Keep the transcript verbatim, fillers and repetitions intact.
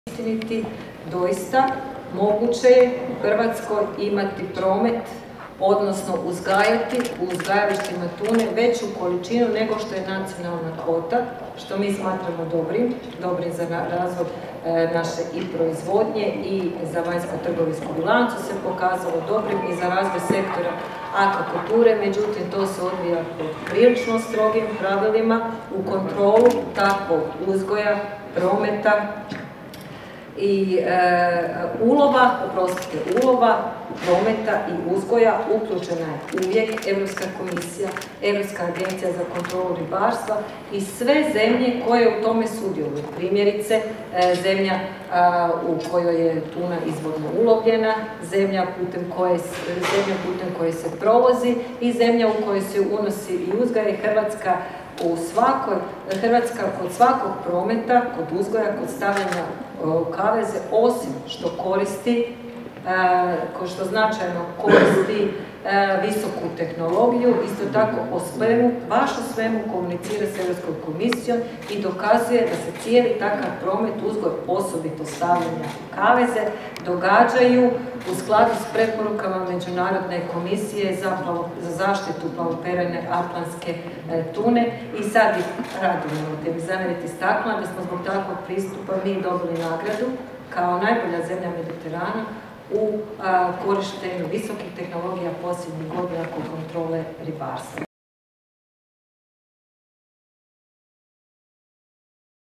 istiniti, doista moguće je u Hrvatskoj imati promet, odnosno uzgajati u uzgajalištima tune veću količinu nego što je nacionalna kvota, što mi smatramo dobrim, dobrim za razvoj naše i proizvodnje i za vanjsko-trgovinsku bilancu se pokazalo dobrim i za razvoj sektora akvakulture, međutim to se odvija pod prilično strogim pravilima u kontrolu takvog uzgoja, prometa i e, ulova, oprostite, ulova, prometa i uzgoja uključena je uvijek Europska komisija, Europska agencija za kontrolu ribarstva i sve zemlje koje u tome sudjeluju. Primjerice, e, zemlja a, u kojoj je tuna izvorno ulovljena, zemlja putem koje, zemlja putem koje se provozi i zemlja u kojoj se unosi i uzgaja. Hrvatska u svakoj, Hrvatska kod svakog prometa, kod uzgoja, kod stavljanja u kaveze, osim što koristi, ko što značajno koristi visoku tehnologiju, isto tako o svemu, baš o svemu komunicira s Europskom komisijom i dokazuje da se cijeli takav promet, uzgoj, osobito stavljanja kaveze, događaju u skladu s preporukama Međunarodne komisije za, za zaštitu plavoperajne atlantske tune. I sad bih radimo, te bi zamjeriti istaknula da smo zbog takvog pristupa mi dobili nagradu kao najbolja zemlja Mediterana u a, korištenju visokih tehnologija posljednjih godina kod kontrole ribarstva.